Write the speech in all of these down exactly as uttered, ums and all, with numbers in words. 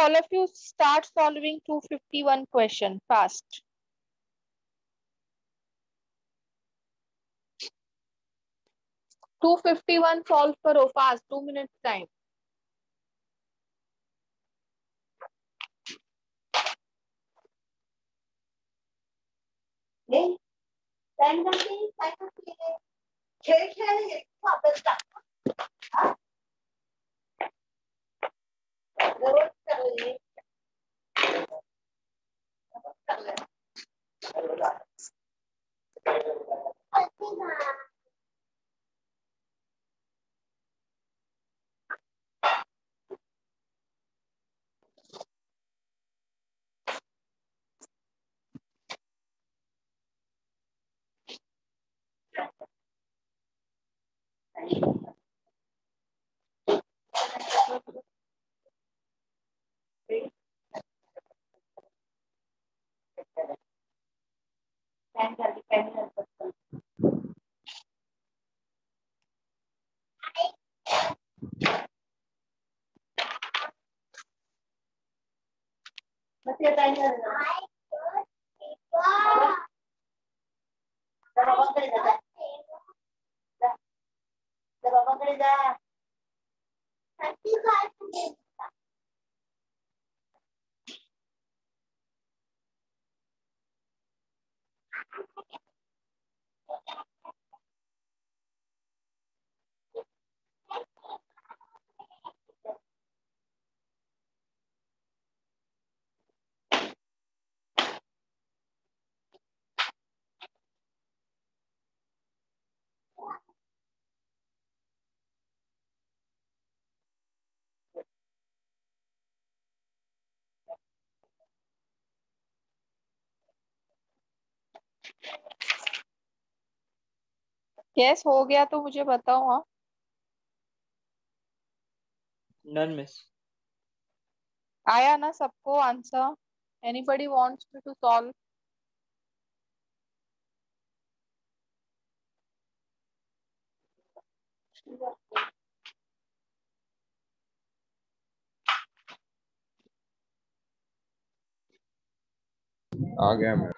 all of you start solving two fifty-one question fast. two fifty-one solve करो fast, two minutes time. नहीं time नहीं time नहीं खेल खेलेंगे वापस का हाँ जरूर कर लीजिए कर ले बच्चे टाइम करना जब बाबा करे जा जब बाबा करे जा Yes, हो गया तो मुझे बताओ. हाँ None, miss. आया ना सबको answer? Anybody wants me to solve? आ गया मैं.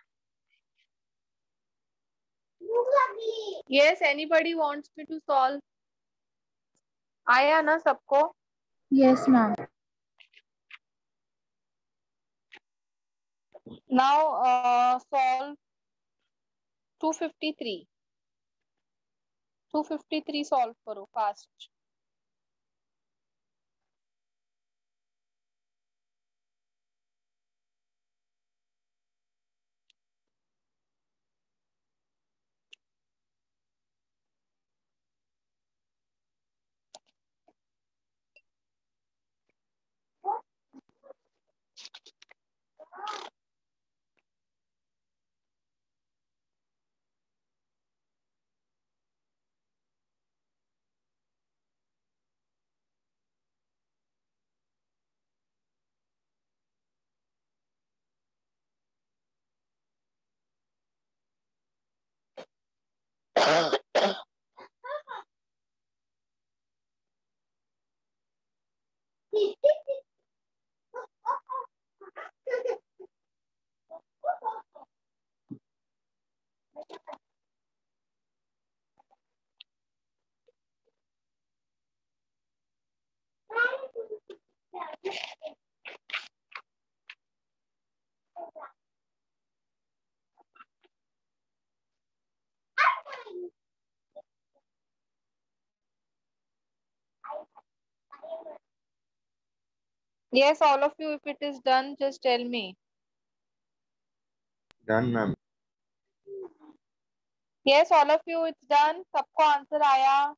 Yes, anybody wants me to solve? आया ना सबको? Yes, ma'am. Now uh, solve two fifty-three. two fifty-three solve करो fast. Yes, all of you, if it is done, just tell me. Done, ma'am. Yes, all of you, it's done. सबको answer आया?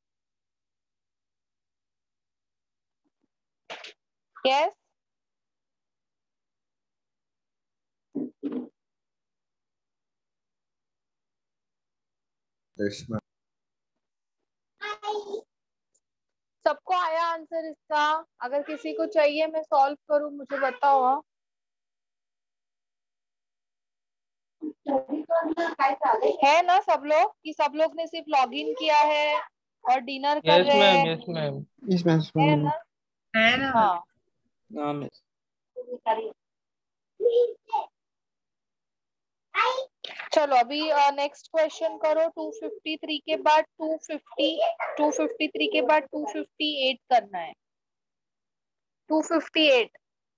Yes. Yes, ma'am. सबको आया answer इसका? अगर किसी को चाहिए मैं सॉल्व करूं, मुझे बताओ. हाँ? है ना सब लोग कि सब लोग ने सिर्फ लॉगिन किया है और डिनर कर Yes, रहे ma'am. हैं? Yes, ma'am. Yes, ma'am. है ना? है ना? हाँ. No, miss. चलो अभी नेक्स्ट क्वेश्चन करो। टू फिफ्टी थ्री के बाद two fifty two fifty three के बाद टू फिफ्टी एट करना है। Two fifty eight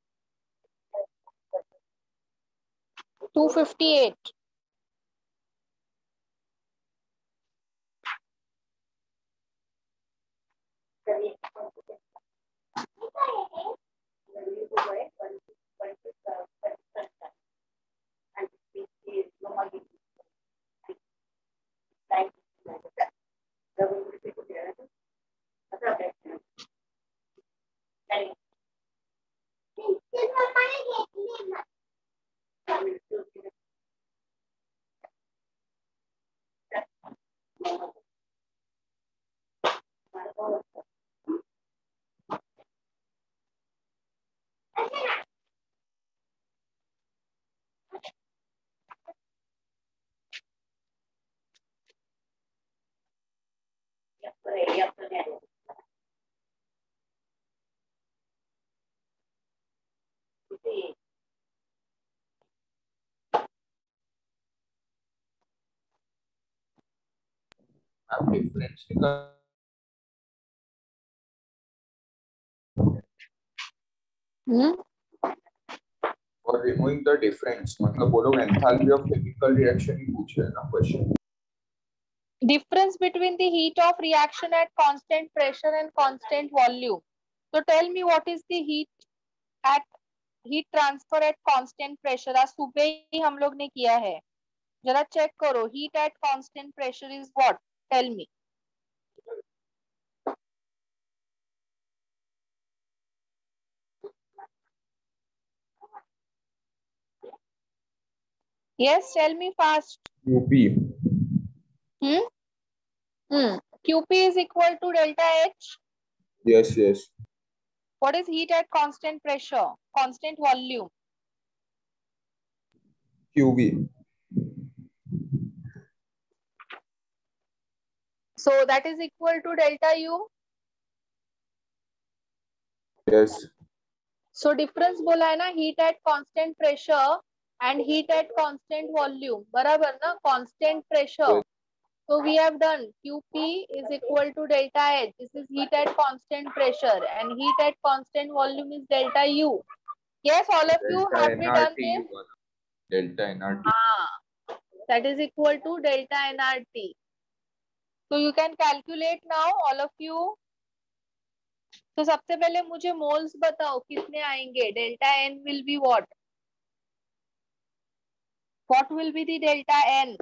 two fifty eight आप डिफरेंस निकाल हम्म और रिमूविंग द डिफरेंस, मतलब वो लोग एंथैल्पी ऑफ केमिकल रिएक्शन ही पूछ रहे हैं ना question. difference between the heat of reaction at constant pressure and constant volume. So tell me what is the heat at heat transfer at constant pressure? आज सुबह ही हम लोग ने किया है, जरा चेक करो। heat at constant pressure is what? Tell me. Yes, tell me fast. U P. Hmm? Hmm. Q P is equal to delta H. Yes, yes. What is heat at constant pressure? Constant volume. Q B. So that is equal to delta U. Yes. So difference बोला है ना, heat at constant pressure and heat at constant volume. बराबर ना, constant pressure. Yes. So we have done Q P is equal to delta H. This is heat at constant pressure and heat at constant volume is delta U. Yes, all of you have we done this? Delta N R T. Ah, that is equal to delta N R T. So you can calculate now, all of you. तो सबसे पहले मुझे moles बताओ कितने आएंगे। Delta N will be what? What will be the delta N?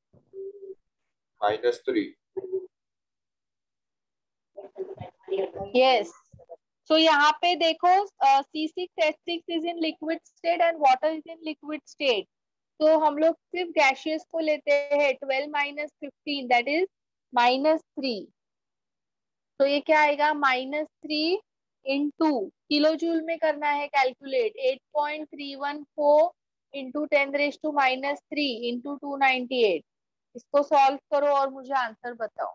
Minus three. Yes. So यहाँ पे देखो C six H six is in liquid state and water is in liquid state. तो हम लोग सिर्फ गैसियस को लेते हैं। Twelve minus fifteen that is minus three. तो ये क्या आएगा? Minus three into kilo joule में करना है calculate. Eight point three one four into ten raise to minus three into two ninety eight. इसको सॉल्व करो और मुझे आंसर बताओ।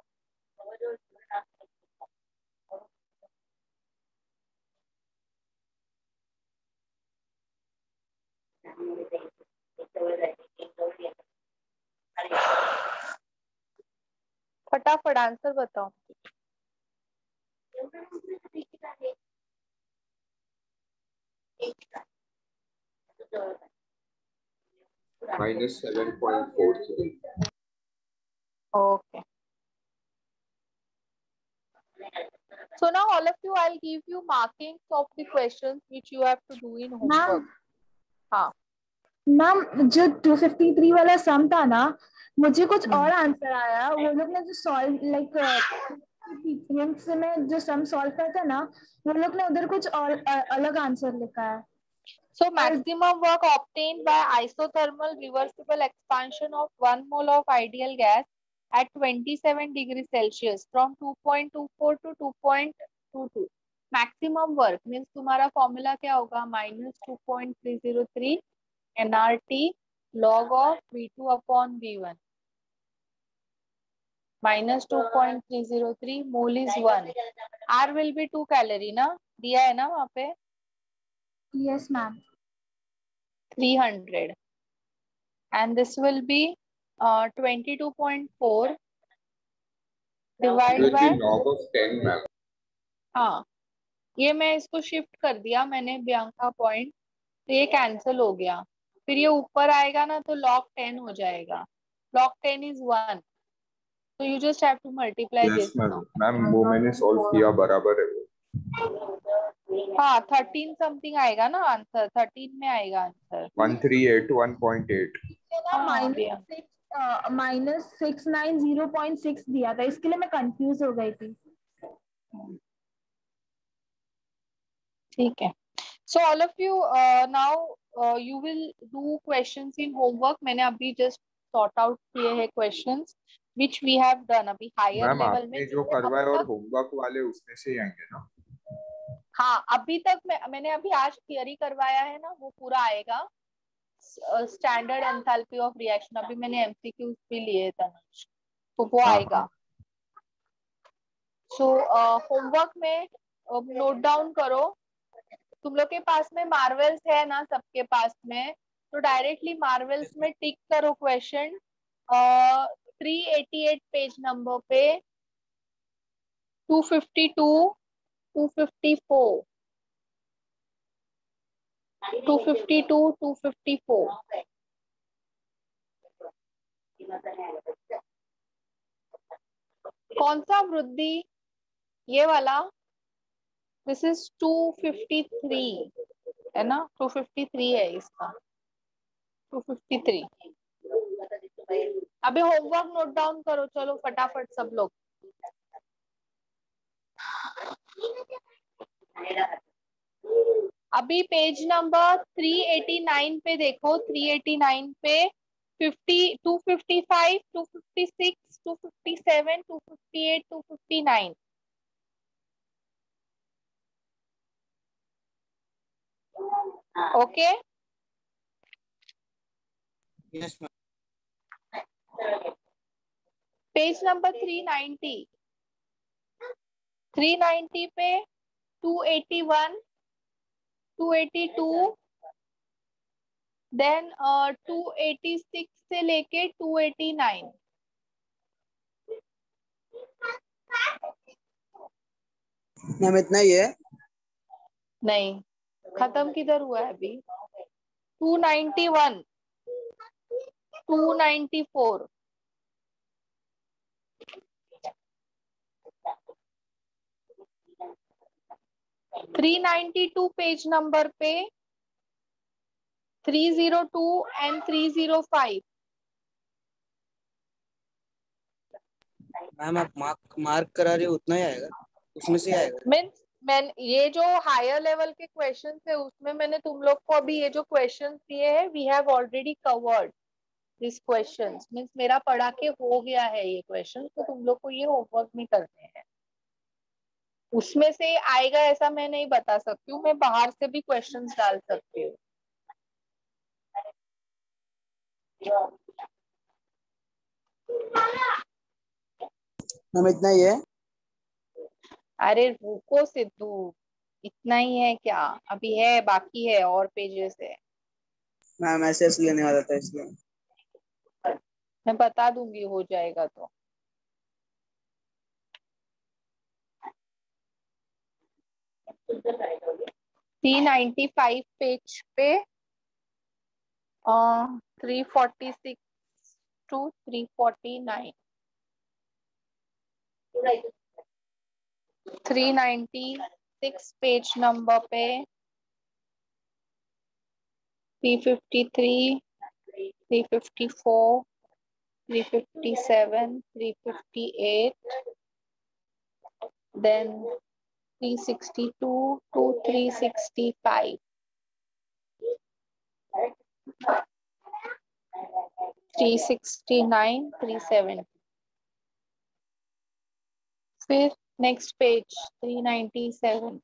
फटाफट आंसर बताओ। Minus seven point four three. Okay. So now all of you, I'll give you markings of the questions which you have to do in homework. हाँ ma'am, जो two fifty three वाला sum था ना, मुझे कुछ और answer आया। वो लोग ने जो सॉल्व लाइक सीक्वेंस में जो सम सॉल्व करता ना, वो लोग ने उधर कुछ और अ, अलग आंसर लिखा है। So maximum work obtained by isothermal reversible expansion of one mole of ideal gas at twenty-seven degrees Celsius from two point two four to two point two two. Maximum work means तुम्हारा formula क्या होगा? minus two point three zero three N R T log of V two upon V one. Minus two point three zero three mole is one. R will be two calorie ना? दिया है ना वहाँ पे? Yes ma'am. three hundred, and this will be uh, twenty-two point four divided by, log of ten ma'am. हाँ ये मैं इसको शिफ्ट कर दिया मैंने बियांका पॉइंट, तो ये कैंसिल हो गया, फिर ये ऊपर आएगा ना तो log टेन हो जाएगा. log ten is one, so you just have to multiply Yes this ma'am. now. Ma'am वो मैंने सॉल्व किया, बराबर है वो. हाँ थर्टीन समथिंग आएगा ना आंसर, थर्टीन में आएगा answer. one three eight one point eight. Minus six minus six nine zero point six दिया था, इसके लिए मैं कंफ्यूज हो गई थी. ठीक है. So all of you uh, now uh, you will do questions in homework. मैंने अभी just sort out किए हैं questions which we have done अभी higher मैम level में. आपने जो करवाया और होमवर्क वाले उसमें से ही आएंगे ना? हाँ अभी तक मैं मैंने अभी आज थियरी करवाया है ना, वो पूरा आएगा. स्टैंडर्ड एंथैल्पी ऑफ रिएक्शन अभी मैंने एमसीक्यूज भी लिए थे, तो वो आएगा. सो होमवर्क में नोट डाउन करो. तुम लोग के पास में मार्वल्स है ना, सबके पास में, तो डायरेक्टली मार्वल्स में टिक करो question three eighty eight page number पे, two fifty two, two fifty four, two fifty two, two fifty four. कौन सा वृद्धि? ये वाला. This is two fifty three है ना, टू फिफ्टी थ्री है इसका, टू फिफ्टी थ्री. अभी होमवर्क नोट डाउन करो, चलो फटाफट सब लोग. अभी page number three eighty nine पे देखो, थ्री एटी नाइन पे fifty, two fifty five, two fifty six, two fifty seven, two fifty eight, two fifty nine. Okay. Yes, ma'am. Page number three ninety, three ninety पे two eighty one, two eighty two, then two eighty six से लेके to eighty nine. Ma'am इतना ही है? नहीं, खत्म किधर हुआ है अभी? Two ninety one, two ninety four, three ninety two page number पे, three zero two and three zero five. Ma'am आप मार्क मार्क करा रही हो उतना ही आएगा, उसमें से आएगा? मीन्स मैं ये जो हायर लेवल के क्वेश्चन है उसमें मैंने तुम लोग को अभी ये जो क्वेश्चन दिए हैं, we have already covered this questions. Means मेरा पढ़ा के हो गया है ये क्वेश्चन, तो तुम लोग को ये होमवर्क में करने हैं. उसमें से आएगा ऐसा मैं नहीं बता सकती हूँ, मैं बाहर से भी क्वेश्चंस डाल सकती हूँ. मैम इतना ही है? अरे रुको सिद्धू, इतना ही है क्या? अभी है, बाकी है और पेजेस है. मैम एसएस लेने वाला था इसलिए. मैं बता दूंगी हो जाएगा तो. थ्री नाइंटी फाइव पेज पे three forty six two three forty nine, three ninety six page number पे three fifty three, three fifty four, three fifty seven, three fifty eight, then three sixty-two to three sixty-five, three sixty-nine, three seventy. फिर next page three ninety-seven,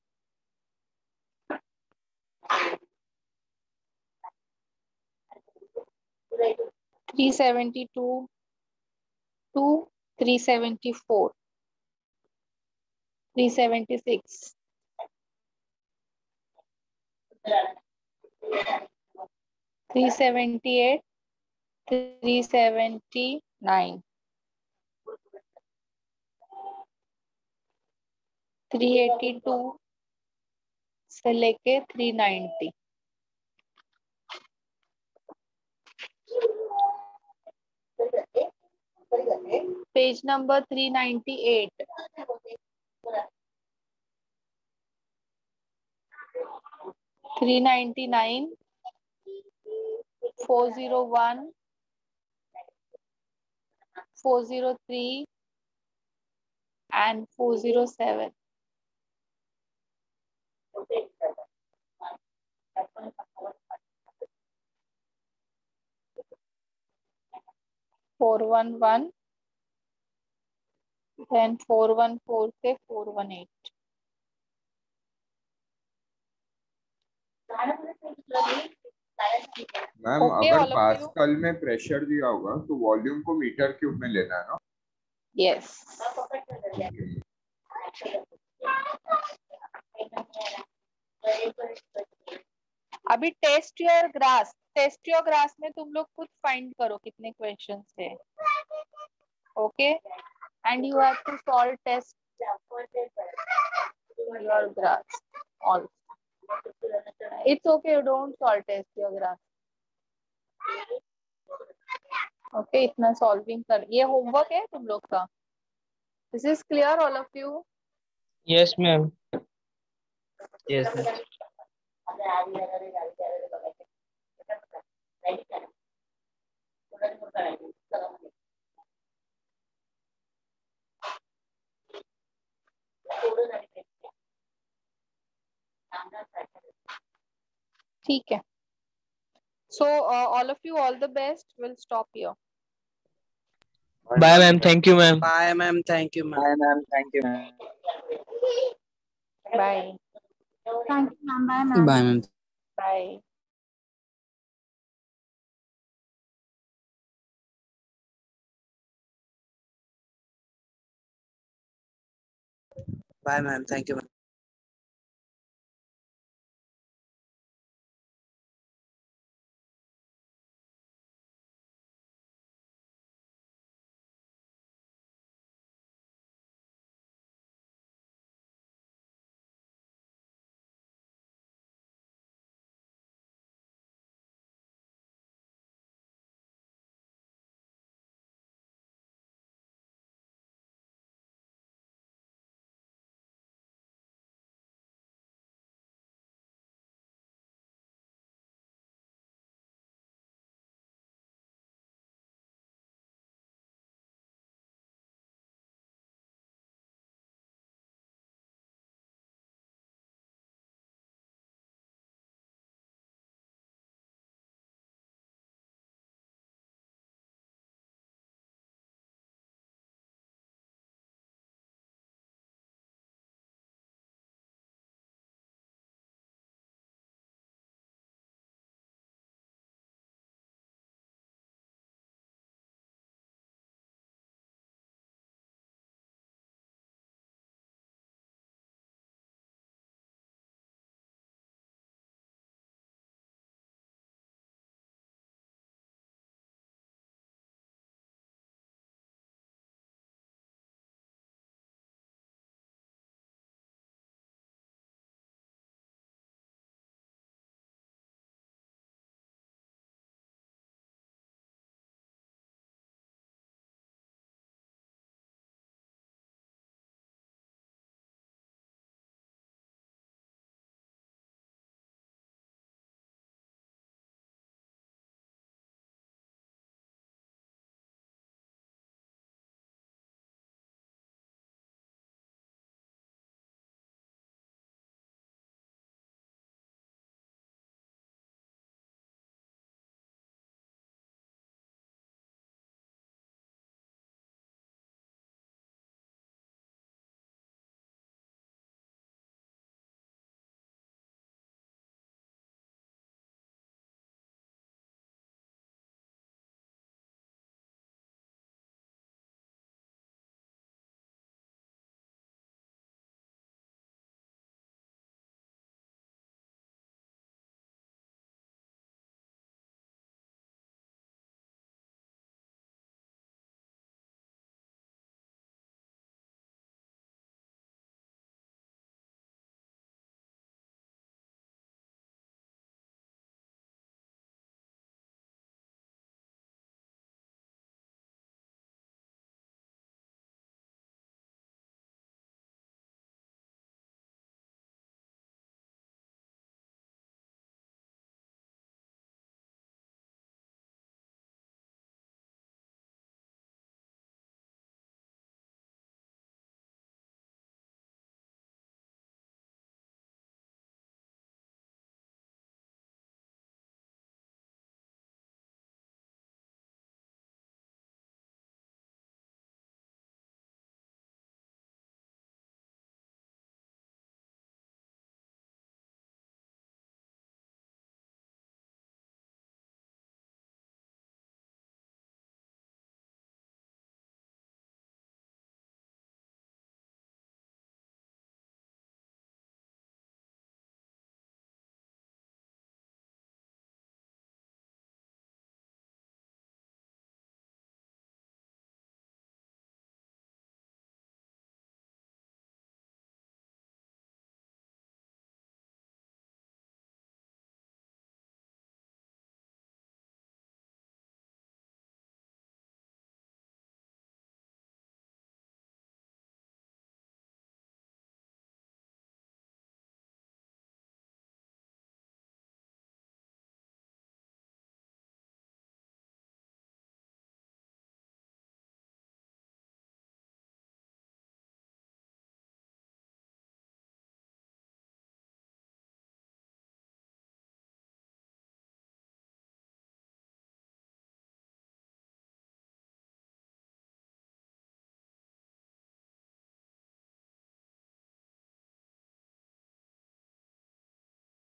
three seventy-two to three seventy-four, three seventy-six, three seventy-eight, three seventy-nine, three eighty-two से लेके three ninety. Page number three ninety-eight. three ninety-nine, four oh one, four oh three and four oh seven. four one one, then four one four से four one eight. Ma'am Okay, अगर all of you. Pascal में pressure दिया होगा तो volume को metre cube में लेना है ना? Yes. अभी test your grass. Test your grass में तुम लोग खुद फाइंड करो कितने क्वेश्चंस है. Okay, and you have to solve test your grass all. It's okay, you don't solve test your grass. Okay, इतना सॉल्विंग कर. ये होमवर्क है तुम लोग का. This is clear all of you? Yes, ma'am. Yes, ma'am. ठीक है. So uh, all of you, all the best. We'll stop here. Bye, ma'am. Thank you, ma'am. Bye, ma'am. Thank you, ma'am. Bye, ma'am. Thank you, ma'am. Bye. Thank you, ma'am. Bye, ma'am. Bye, ma'am. Bye. Bye, ma'am. Thank you, ma'am.